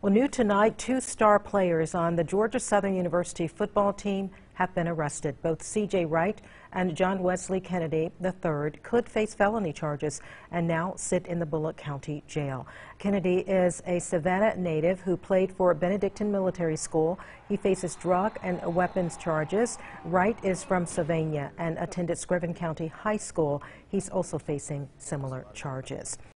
Well, new tonight, two star players on the Georgia Southern University football team have been arrested. Both C.J. Wright and John Wesley Kennedy III could face felony charges and now sit in the Bullock County Jail. Kennedy is a Savannah native who played for Benedictine Military School. He faces drug and weapons charges. Wright is from Sylvania and attended Scriven County High School. He's also facing similar charges.